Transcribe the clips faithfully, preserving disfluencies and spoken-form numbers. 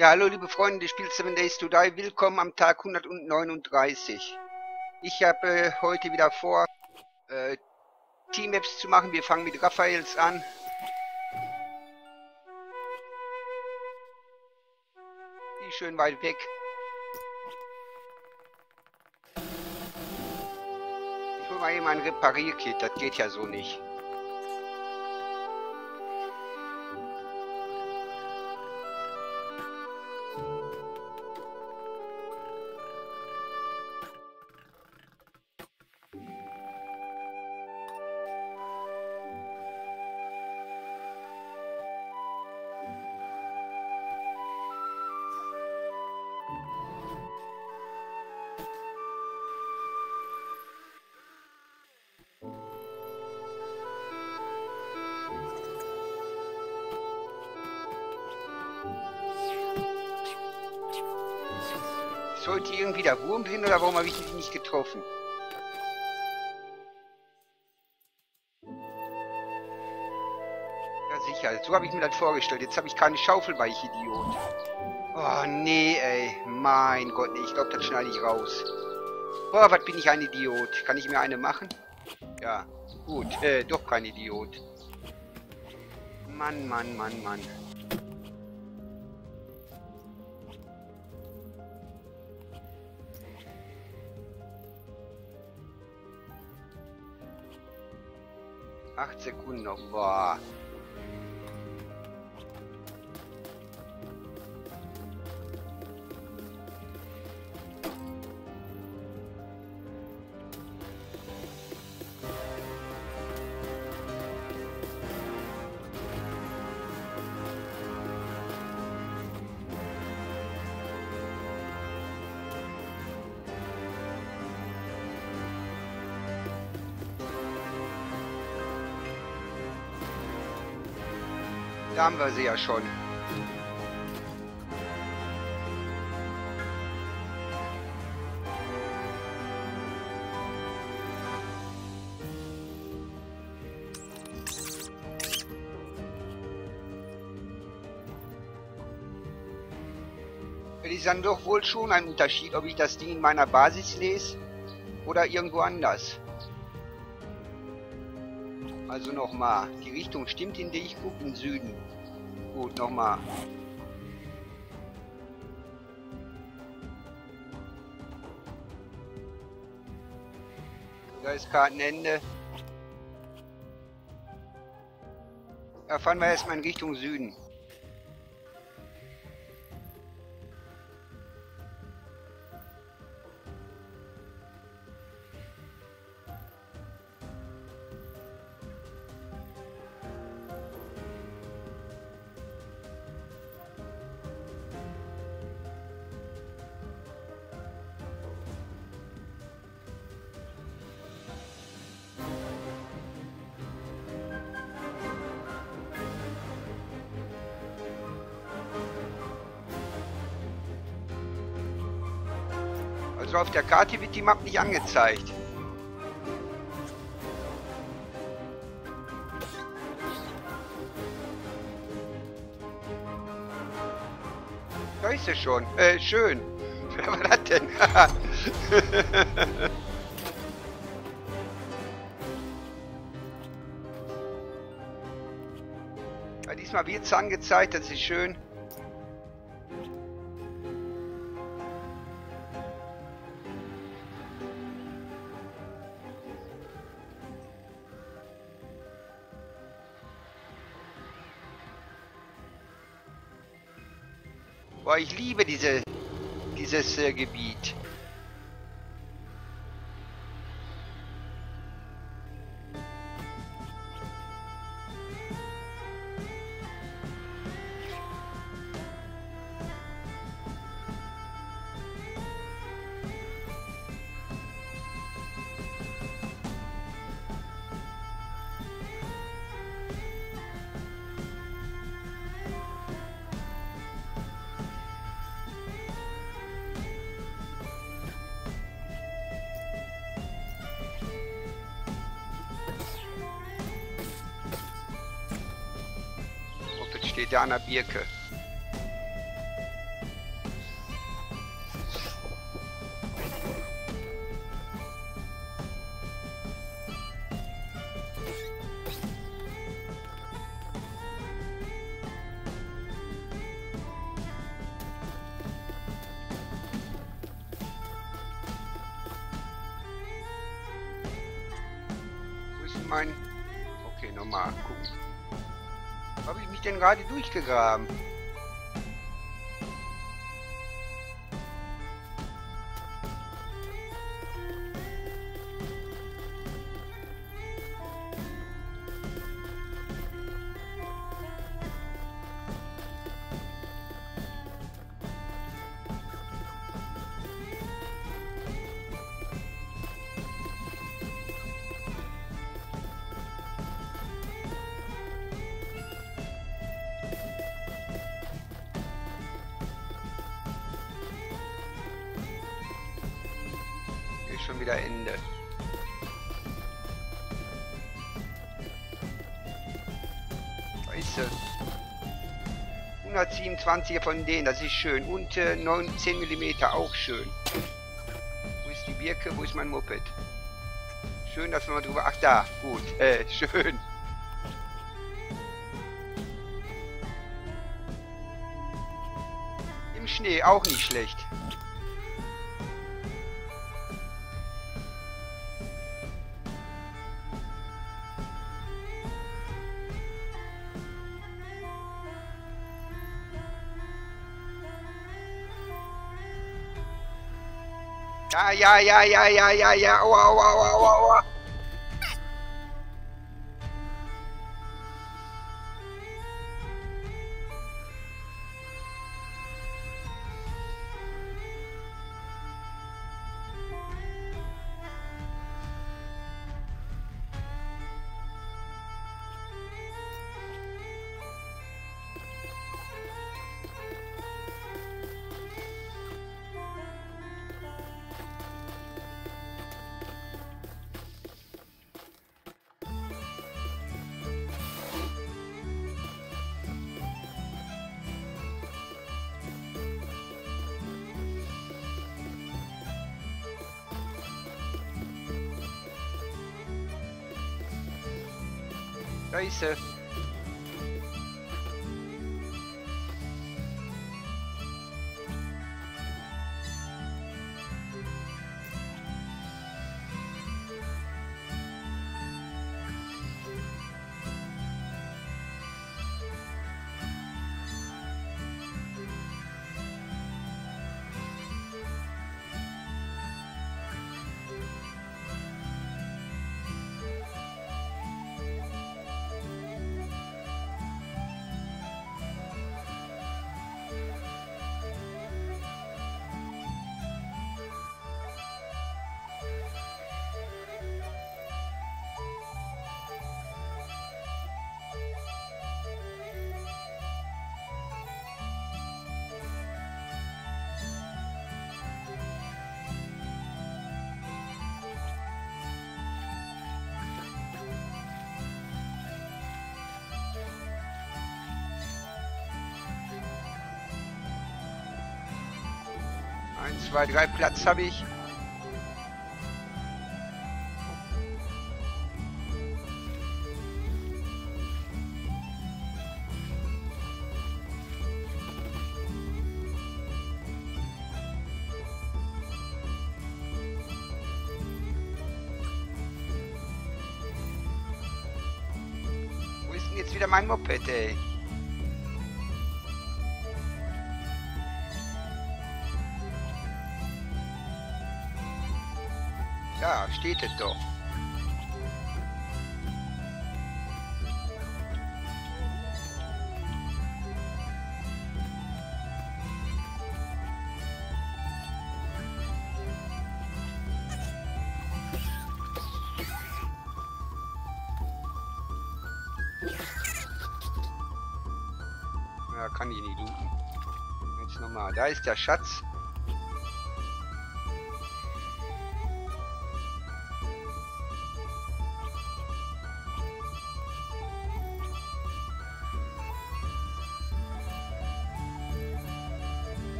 Ja, hallo liebe Freunde des Spiels Seven Days to Die, willkommen am Tag hundertneununddreißig. Ich habe äh, heute wieder vor, äh, Team-Maps zu machen. Wir fangen mit Raphaels an. Die schön weit weg. Ich hole mal eben ein Reparierkit, das geht ja so nicht. Sollte irgendwie der Wurm drin oder warum habe ich ihn nicht getroffen? Ja sicher, so habe ich mir das vorgestellt. Jetzt habe ich keine Schaufel bei, ich Idiot. Oh nee, ey. Mein Gott, nee, ich glaube, das schneide ich raus. Boah, was bin ich ein Idiot. Kann ich mir eine machen? Ja, gut, äh, doch kein Idiot. Mann, Mann, Mann, Mann. Acht Sekunden noch. Boah. Da haben wir sie ja schon. Es ist dann doch wohl schon ein Unterschied, ob ich das Ding in meiner Basis lese oder irgendwo anders. Also nochmal, die Richtung stimmt, in die ich gucke, im Süden. Gut, nochmal. Da ist Kartenende. Da fahren wir erstmal in Richtung Süden. Also auf der Karte wird die Map nicht angezeigt. Da ist sie schon. Äh, schön. Wer war das denn? Ja, diesmal wird es angezeigt, das ist schön. Boah, ich liebe diese, dieses äh, Gebiet. Steht da an der Birke. mein... Okay, nochmal gucken. Wo habe ich mich denn gerade durchgegraben? Schon wieder Ende. Scheiße. hundertsiebenundzwanziger von denen, das ist schön. Und äh, neunzehn Millimeter, auch schön. Wo ist die Birke? Wo ist mein Moped? Schön, dass wir mal drüber... Ach, da. Gut. Äh, schön. Im Schnee, auch nicht schlecht. Ja, ja, ja, ja, ja, ja, ja, aua, aua, aua, aua, aua. Scheiße. Eins, zwei, drei Platz habe ich. Wo ist denn jetzt wieder mein Moped, ey? Ja, steht es doch. Ja, kann ich nicht looten. Jetzt nochmal. Da ist der Schatz.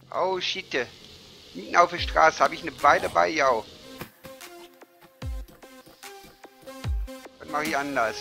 Oh, shit. Mitten auf der Straße. Habe ich eine Beile dabei? Ja. Was mache ich anders?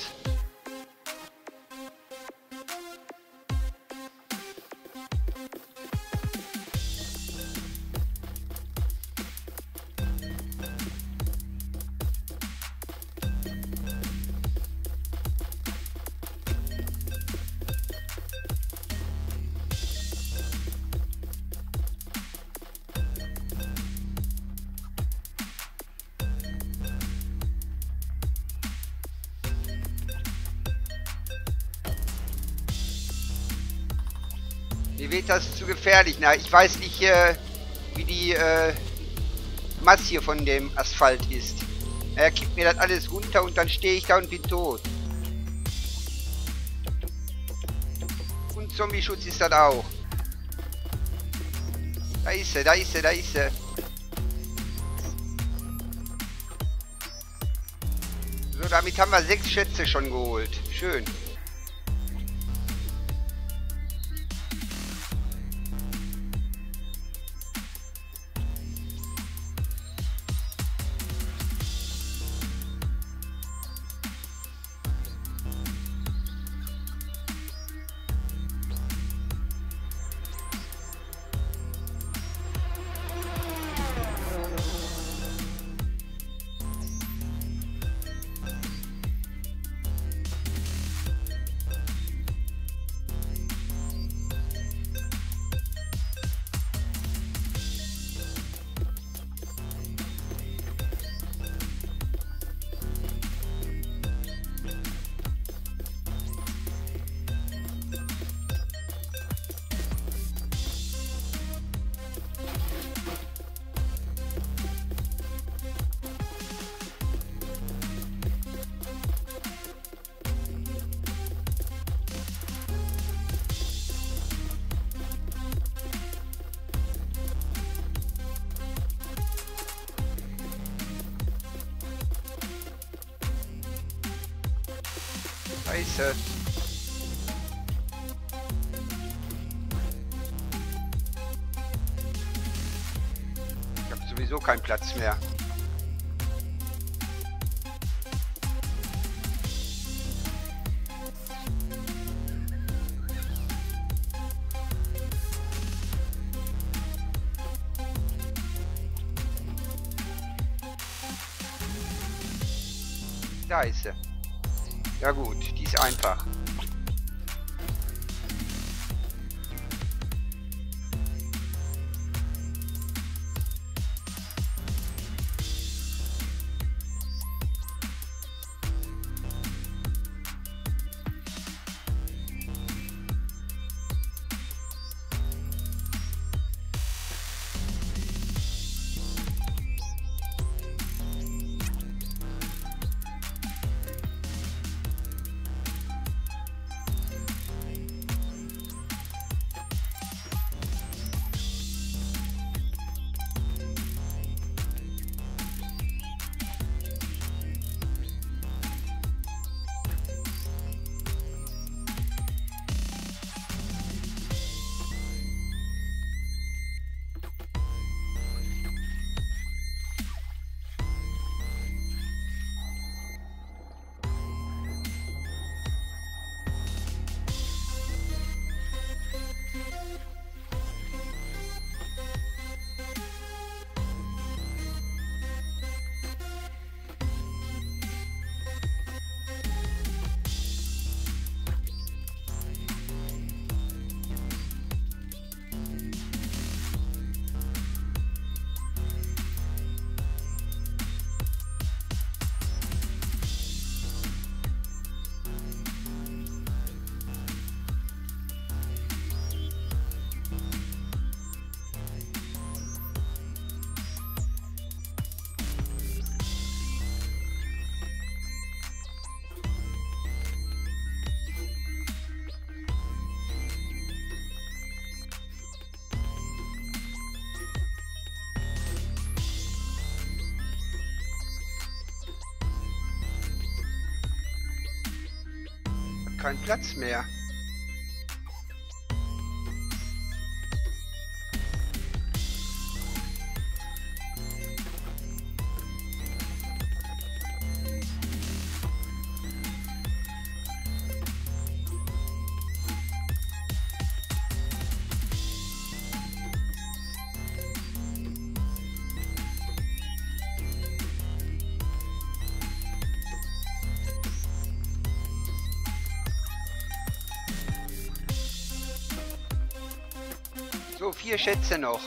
Mir wird das zu gefährlich. Na, ich weiß nicht, äh, wie die äh, Masse hier von dem Asphalt ist. Er kippt mir das alles runter und dann stehe ich da und bin tot. Und Zombie-Schutz ist das auch. Da ist er, da ist er, da ist er. So, damit haben wir sechs Schätze schon geholt. Schön. Scheiße. Ich habe sowieso keinen Platz mehr. Da ist sie. Ja gut, die ist einfach. Kein Platz mehr. So, vier Schätze noch.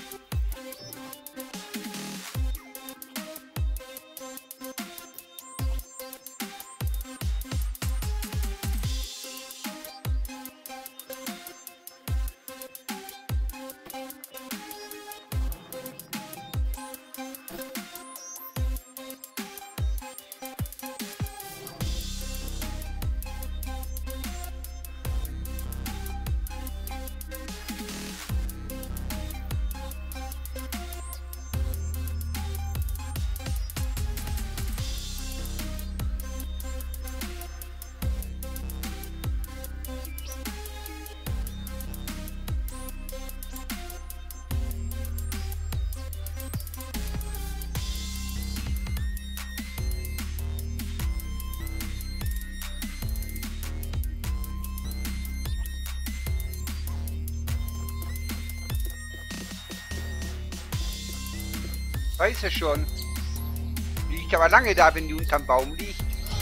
Weiß er schon. Die liegt aber lange da, wenn die unterm Baum liegt.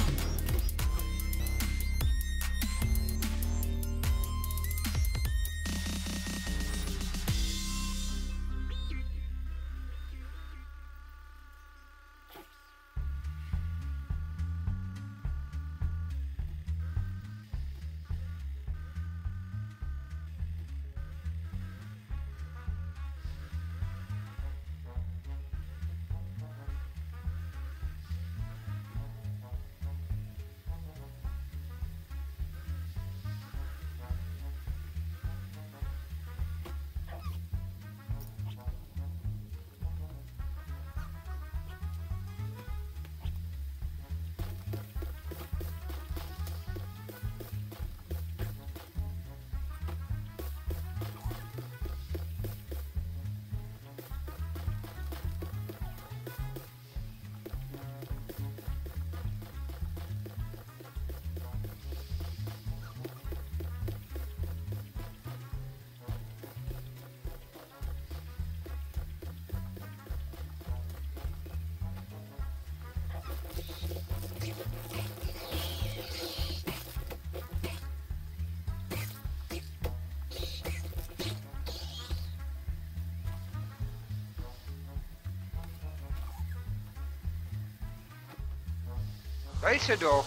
Da ist er doch.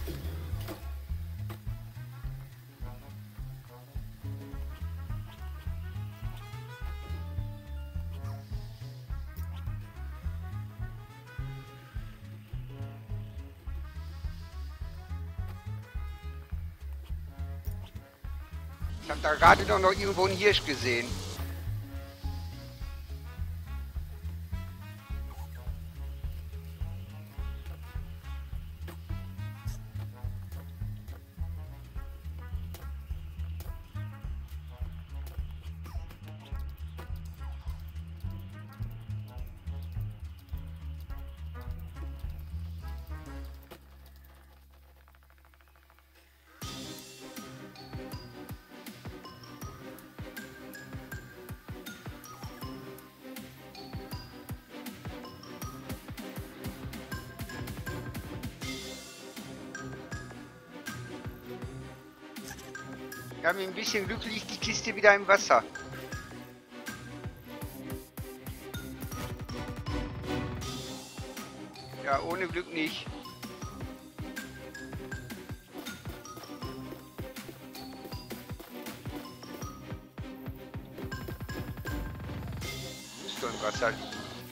Ich habe da gerade doch noch irgendwo einen Hirsch gesehen. Ja, mit ein bisschen Glück liegt die Kiste wieder im Wasser. Ja, ohne Glück nicht. Müsste im Wasser liegen.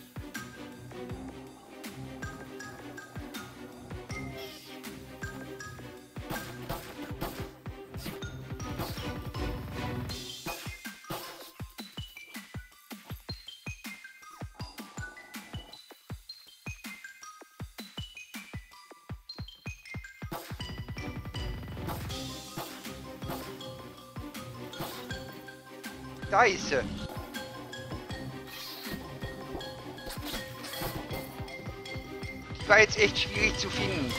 Da ist sie. Die war jetzt echt schwierig zu finden.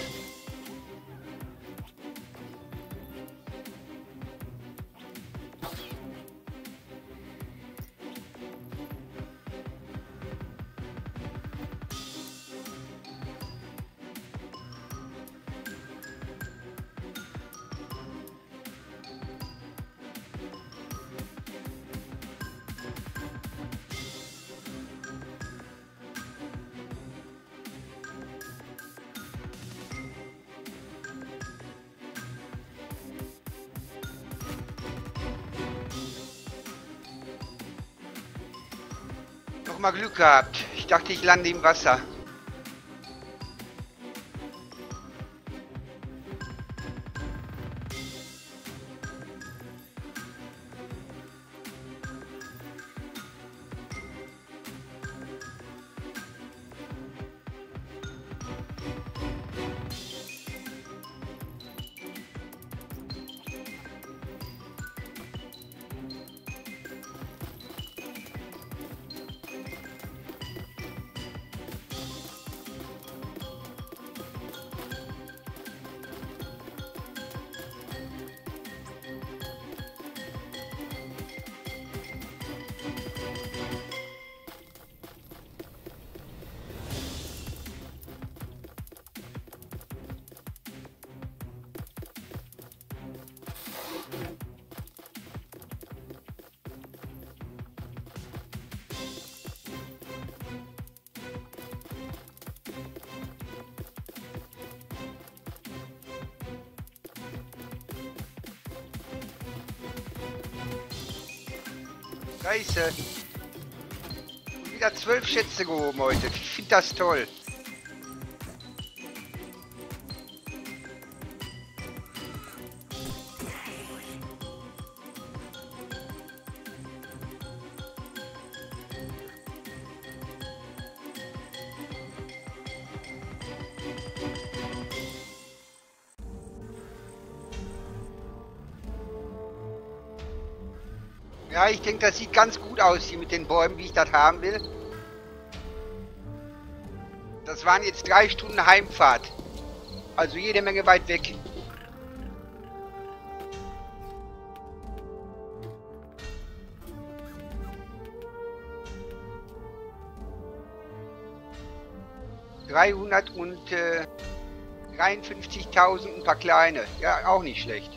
Doch mal Glück gehabt. Ich dachte, ich lande im Wasser. Scheiße. Wieder zwölf Schätze gehoben heute. Ich finde das toll. Ja, ich denke, das sieht ganz gut aus hier mit den Bäumen, wie ich das haben will. Das waren jetzt drei Stunden Heimfahrt. Also jede Menge weit weg. dreihundertdreiundfünfzigtausend, ein paar kleine. Ja, auch nicht schlecht.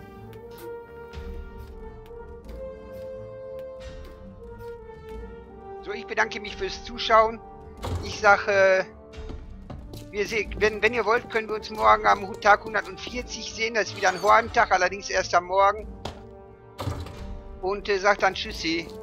So, ich bedanke mich fürs Zuschauen. Ich sage, wir sehen, wenn, wenn ihr wollt, können wir uns morgen am Tag hundertvierzig sehen. Das ist wieder ein Horntag, allerdings erst am Morgen. Und äh, sagt dann Tschüssi.